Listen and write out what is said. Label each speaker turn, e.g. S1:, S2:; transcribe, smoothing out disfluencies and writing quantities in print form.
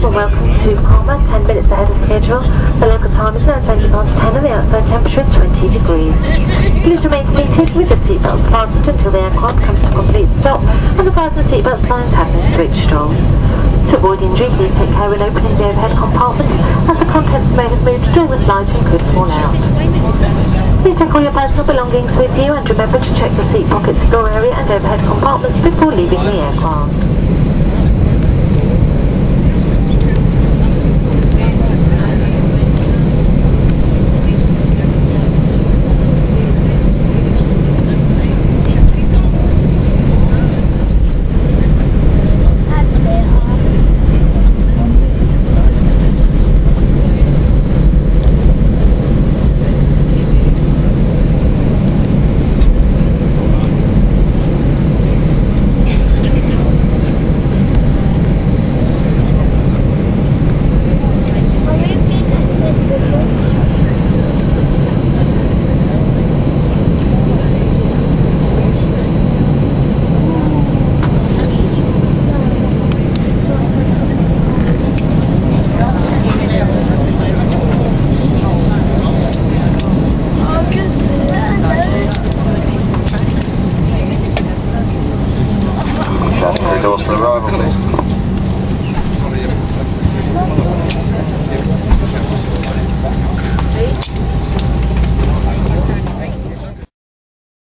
S1: and welcome to Palma, 10 minutes ahead of schedule. The local time is now 20 past 10 and the outside temperature is 20 degrees. Please remain seated with your seatbelt fastened until the aircraft comes to a complete stop and the fasten seatbelt signs have been switched off. To avoid injury, please take care when opening the overhead compartments, as the contents may have moved during the flight and could fall out. Please take all your personal belongings with you and remember to check the seat pockets, door area and overhead compartments before leaving the aircraft.
S2: Doors for arrival, please.